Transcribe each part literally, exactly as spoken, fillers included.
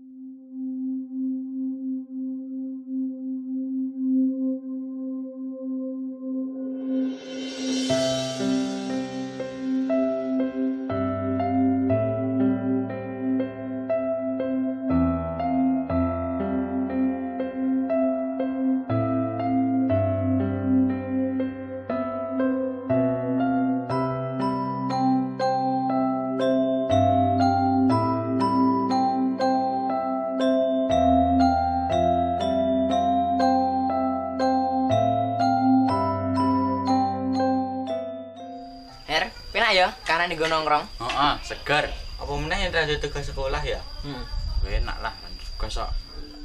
Ya, karena di nongkrong. Heeh, segar. Apa meneh yen ra tugas sekolah ya? Hmm. Enak lah tugas kok.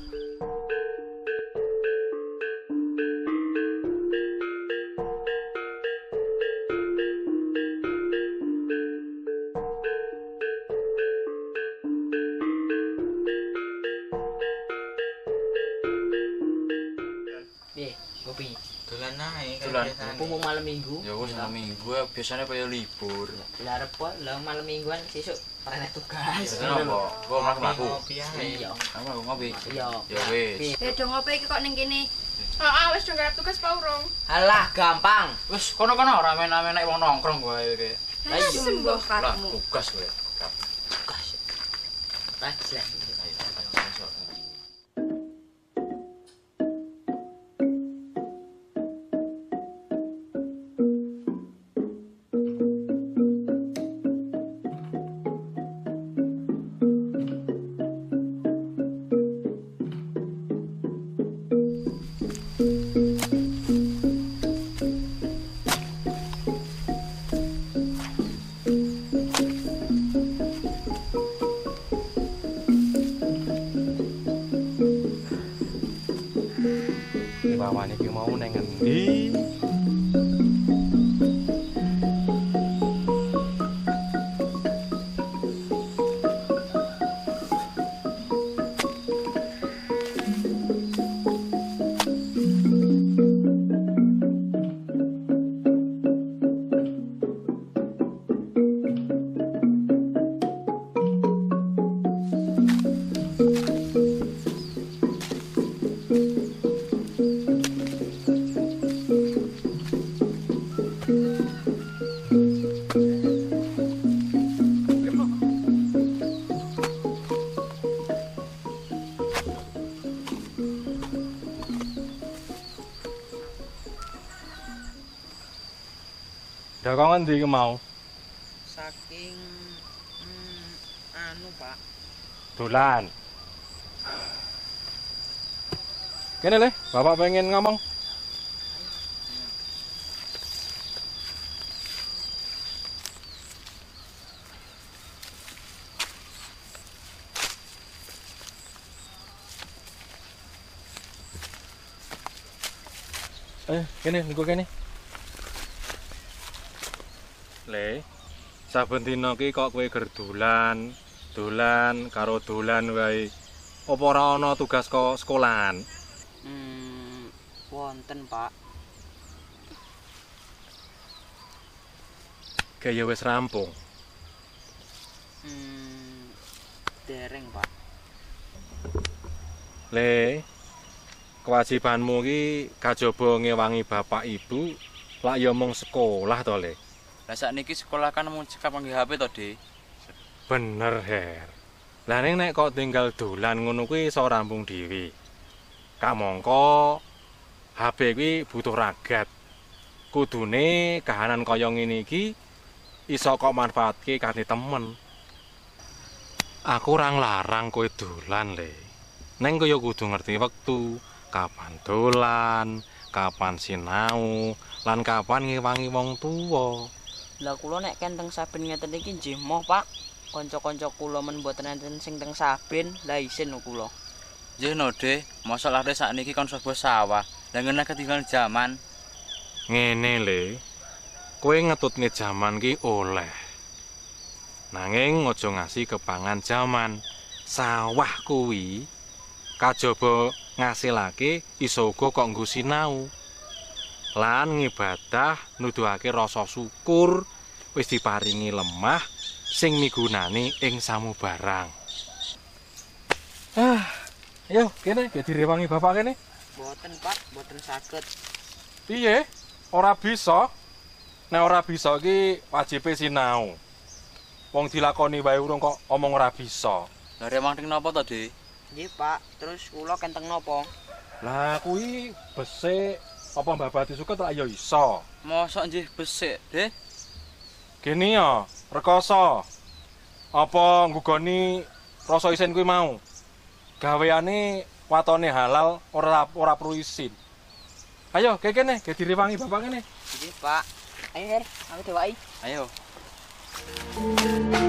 Piye, kopi? Dolan ae Dolan mumpung malam minggu. Ya wis malam minggu biasanya kaya libur. Lah arep kok lah malam mingguan sesuk ora enak tugas. Kenapa? Kok mlaku-mlaku? Iya. Apa ngopi? Iya. Ya wis. Ya do ngopi iki kok ning kene. Heeh, wis do garap tugas apa urung? Alah, gampang. Wis kono-kono ora men-men wong nongkrong wae iki. Lah iya sembuh Lah karepmu. tugas kowe. tugas. Rajin. Wawane iki mau nang ngendi? Dah kok ngendi iki mau? Saking hmm, anu, Pak. Dolan. Kene le, Bapak pengen ngomong. Eh, kene, niku kene. Le, saben dina ki kok kowe ger dolan, dolan karo dolan wae. Apa ora ana tugas kok sekolahan? Hmm, wonten, Pak. Kaya wis rampung. Hmm, dereng, Pak. Le, kewajibanmu ki kajaba ngewangi bapak ibu, lak ya mung sekolah to, Le. Lah sakniki sekolah kan mung cekap nganggo H P to, Dik. Bener, Her. Lah ning nek kok tinggal dolan ngono kuwi iso rampung dhewe. Kamangka H P kuwi butuh ragat. Kudune kahanan kaya ngene iki iso kok manfaatke kanthi temen. Aku ora nglarang kowe dolan, Le. Neng kaya kudu ngerti wektu, kapan dolan, kapan sinau, lan kapan ngewangi wong tuwa. Lah kula nek kenteng saben ngeten iki nggih moh, Pak. Kanca-kanca kula men mboten enten sing teng saben, lah isin kula. Nggih no, Dik. Masalah dhewe sakniki kon sebuah sawah. Lah ngene ketinggalan zaman. Ngene le, kowe ngetutne jaman ki oleh. Nanging aja ngasih kepangan jaman. Sawah kuwi kajaba ngasilake iso uga kok nggo sinau. Lan ngibadah nuduhake rasa syukur wis diparingi lemah sing migunani ing samubarang. Ah, ayo kene ge direwangi bapak kene. Boten, Pak, boten saged. Piye? Ora bisa. Nek ora bisa iki wajibe sinau. Wong dilakoni wae urung kok omong ora bisa. Lah remang ting napa to, Dik? Nggih, Pak. Terus kula kenteng napa? Lah kuwi besik apa mbabati suket ra ya iso. Mosok nggih besik, Dik? Gini ya, rekoso. Apa nggugoni rasa isin kuwi mau? Gaweane watone halal ora ora perlu isin. Ayo, kayak kene, ge direwangi bapak kene. Nggih, Pak. Ayo, Her, aku dewaki. Ayo.